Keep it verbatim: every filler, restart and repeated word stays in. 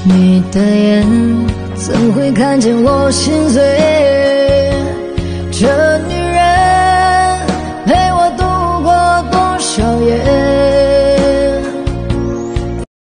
你的眼怎会看见我心碎？这女